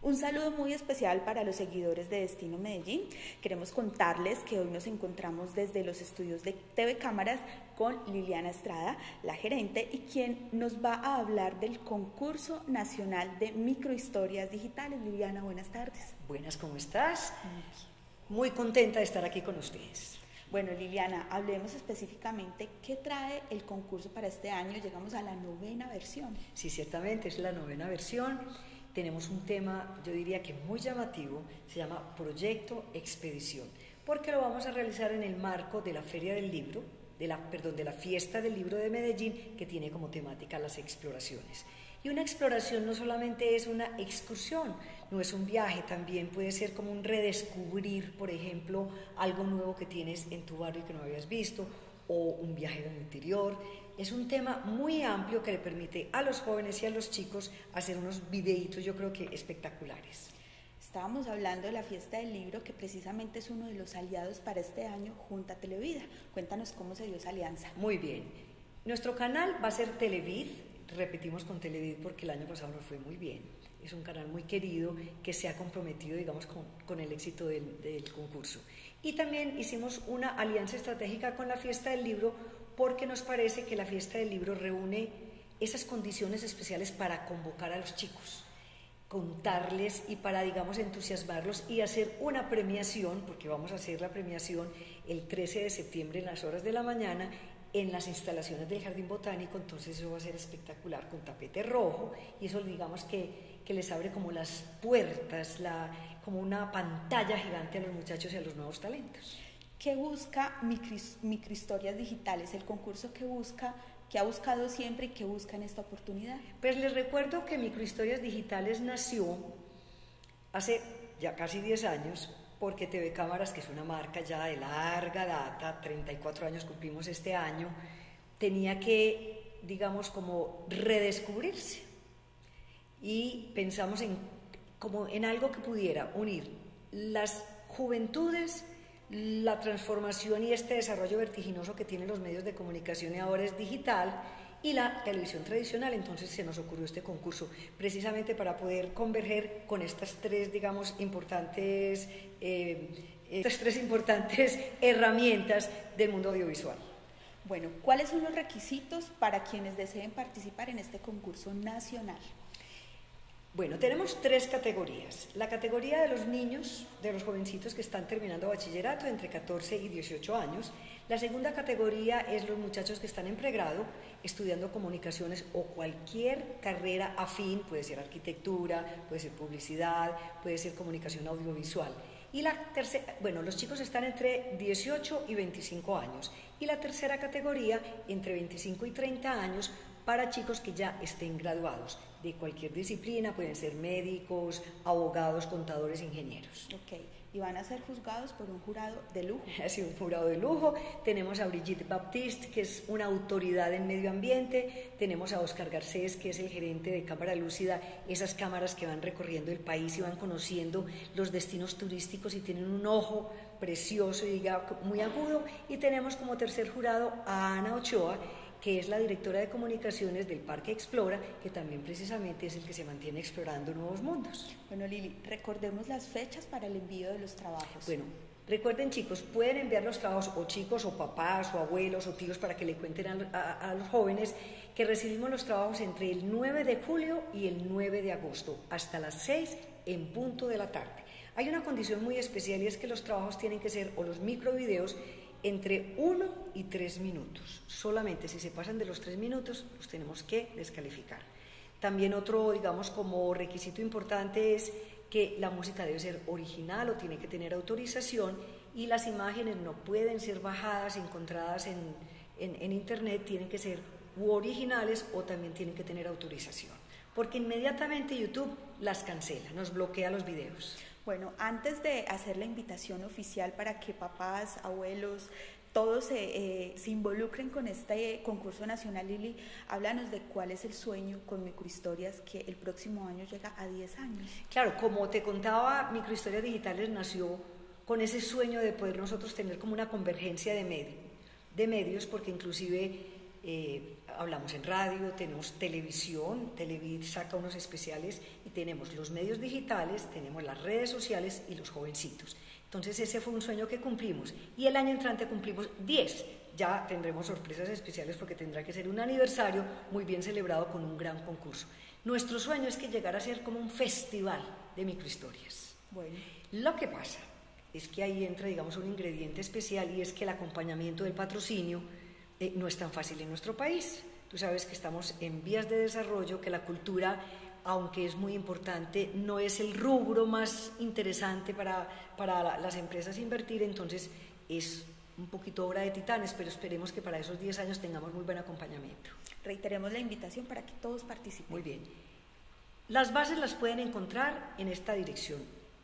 Un saludo muy especial para los seguidores de Destino Medellín. Queremos contarles que hoy nos encontramos desde los estudios de TV Cámaras con Liliana Estrada, la gerente, y quien nos va a hablar del concurso nacional de microhistorias digitales. Liliana, buenas tardes. Buenas, ¿cómo estás? Muy contenta de estar aquí con ustedes. Bueno, Liliana, hablemos específicamente qué trae el concurso para este año. Llegamos a la 9ª versión. Sí, ciertamente es la 9ª versión. Tenemos un tema, yo diría que muy llamativo, se llama Proyecto Expedición, porque lo vamos a realizar en el marco de la Feria del Libro, de la Fiesta del Libro de Medellín, que tiene como temática las exploraciones. Y una exploración no solamente es una excursión, no es un viaje, también puede ser como un redescubrir, por ejemplo, algo nuevo que tienes en tu barrio que no habías visto, o un viaje al interior. Es un tema muy amplio que le permite a los jóvenes y a los chicos hacer unos videitos, yo creo que espectaculares. Estábamos hablando de la Fiesta del Libro, que precisamente es uno de los aliados para este año junto a Televida. Cuéntanos cómo se dio esa alianza. Muy bien. Nuestro canal va a ser Televid. Repetimos con Televid porque el año pasado nos fue muy bien. Es un canal muy querido que se ha comprometido, digamos, con el éxito del concurso. Y también hicimos una alianza estratégica con la Fiesta del Libro porque nos parece que la Fiesta del Libro reúne esas condiciones especiales para convocar a los chicos, contarles y para, digamos, entusiasmarlos y hacer una premiación, porque vamos a hacer la premiación el 13 de septiembre en las horas de la mañana en las instalaciones del Jardín Botánico. Entonces eso va a ser espectacular, con tapete rojo, y eso, digamos, que les abre como las puertas, como una pantalla gigante a los muchachos y a los nuevos talentos. ¿Qué busca Microhistorias Digitales? El concurso que ha buscado siempre y que busca en esta oportunidad. Pues les recuerdo que Microhistorias Digitales nació hace ya casi 10 años porque TV Cámaras, que es una marca ya de larga data, 34 años cumplimos este año, tenía que, digamos, como redescubrirse. Y pensamos como en algo que pudiera unir las juventudes, la transformación y este desarrollo vertiginoso que tienen los medios de comunicación, y ahora es digital, y la televisión tradicional. Entonces se nos ocurrió este concurso precisamente para poder converger con estas tres, digamos, importantes herramientas del mundo audiovisual. Bueno, ¿cuáles son los requisitos para quienes deseen participar en este concurso nacional? Bueno, tenemos 3 categorías. La categoría de los niños, de los jovencitos que están terminando bachillerato entre 14 y 18 años. La segunda categoría es los muchachos que están en pregrado, estudiando comunicaciones o cualquier carrera afín, puede ser arquitectura, puede ser publicidad, puede ser comunicación audiovisual. Y la tercera, bueno, los chicos están entre 18 y 25 años. Y la tercera categoría, entre 25 y 30 años, para chicos que ya estén graduados de cualquier disciplina, pueden ser médicos, abogados, contadores, ingenieros. Ok, y van a ser juzgados por un jurado de lujo. Sí, un jurado de lujo. Tenemos a Brigitte Baptiste, que es una autoridad en medio ambiente. Tenemos a Oscar Garcés, que es el gerente de Cámara Lúcida, esas cámaras que van recorriendo el país y van conociendo los destinos turísticos y tienen un ojo precioso y muy agudo. Y tenemos como tercer jurado a Ana Ochoa, que es la directora de comunicaciones del Parque Explora, que también precisamente es el que se mantiene explorando nuevos mundos. Bueno, Lili, recordemos las fechas para el envío de los trabajos. Bueno, recuerden, chicos, pueden enviar los trabajos, o chicos, o papás, o abuelos, o tíos, para que le cuenten a los jóvenes que recibimos los trabajos entre el 9 de julio y el 9 de agosto, hasta las 6 en punto de la tarde. Hay una condición muy especial, y es que los trabajos tienen que ser, o los microvideos, entre 1 y 3 minutos. Solamente si se pasan de los 3 minutos, los tenemos que descalificar. También otro, digamos, como requisito importante es que la música debe ser original o tiene que tener autorización, y las imágenes no pueden ser bajadas, encontradas en internet, tienen que ser originales o también tienen que tener autorización, porque inmediatamente YouTube las cancela, nos bloquea los videos. Bueno, antes de hacer la invitación oficial para que papás, abuelos, todos se involucren con este concurso nacional, Lili, háblanos de cuál es el sueño con Microhistorias, que el próximo año llega a 10 años. Claro, como te contaba, Microhistorias Digitales nació con ese sueño de poder nosotros tener como una convergencia de medios, porque inclusive hablamos en radio, tenemos televisión, Televid saca unos especiales y tenemos los medios digitales, tenemos las redes sociales y los jovencitos. Entonces ese fue un sueño que cumplimos y el año entrante cumplimos 10. Ya tendremos sorpresas especiales porque tendrá que ser un aniversario muy bien celebrado con un gran concurso. Nuestro sueño es que llegara a ser como un festival de microhistorias. Bueno. Lo que pasa es que ahí entra, digamos, un ingrediente especial y es que el acompañamiento del patrocinio no es tan fácil en nuestro país. Tú sabes que estamos en vías de desarrollo, que la cultura, aunque es muy importante, no es el rubro más interesante para las empresas invertir, entonces es un poquito obra de titanes, pero esperemos que para esos 10 años tengamos muy buen acompañamiento. Reiteremos la invitación para que todos participen. Muy bien. Las bases las pueden encontrar en esta dirección: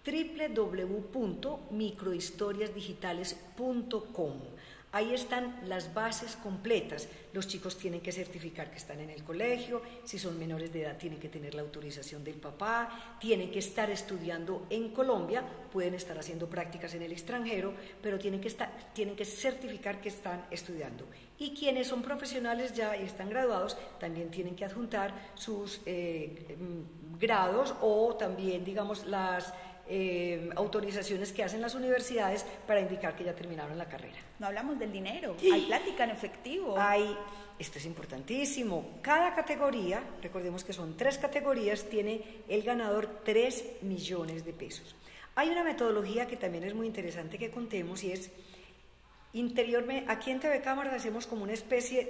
www.microhistoriasdigitales.com. Ahí están las bases completas. Los chicos tienen que certificar que están en el colegio, si son menores de edad tienen que tener la autorización del papá, tienen que estar estudiando en Colombia, pueden estar haciendo prácticas en el extranjero, pero tienen que certificar que están estudiando. Y quienes son profesionales ya y están graduados también tienen que adjuntar sus grados o también, digamos, las autorizaciones que hacen las universidades para indicar que ya terminaron la carrera. No hablamos del dinero, hay plática en efectivo. Esto es importantísimo. Cada categoría, recordemos que son 3 categorías, tiene el ganador 3 millones de pesos. Hay una metodología que también es muy interesante que contemos y es interiormente, aquí en TV Cámaras hacemos como una especie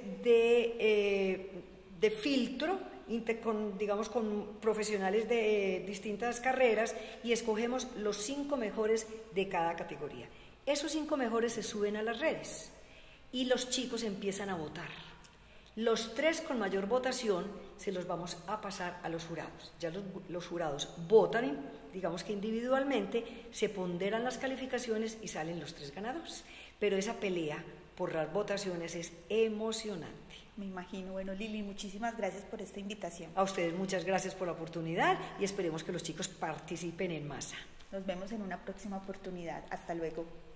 de filtro con profesionales de distintas carreras y escogemos los 5 mejores de cada categoría. Esos 5 mejores se suben a las redes y los chicos empiezan a votar. Los 3 con mayor votación se los vamos a pasar a los jurados. Ya los jurados votan, digamos que individualmente, se ponderan las calificaciones y salen los 3 ganadores. Pero esa pelea por las votaciones es emocionante. Me imagino. Bueno, Lili, muchísimas gracias por esta invitación. A ustedes muchas gracias por la oportunidad y esperemos que los chicos participen en masa. Nos vemos en una próxima oportunidad. Hasta luego.